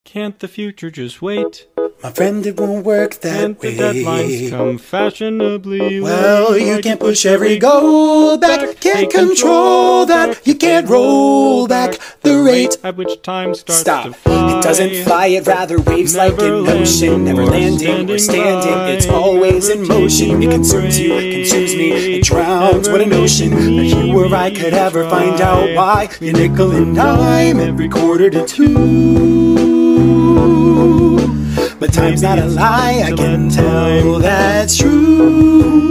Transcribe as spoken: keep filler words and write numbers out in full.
Can't the future just wait? My friend, it won't work that And way. the deadlines come fashionably Well, late. you Like can't push every goal back, can't control that, you can't roll back the rate at which time starts Stop. to fly. It doesn't fly, it rather waves like an ocean. Never landing or standing, it's always in motion. It consumes you, consumes me, it drowns, what an ocean. Not you or I could ever find out why. You nickel and dime every quarter to two. But time's not a lie, I can tell that's true.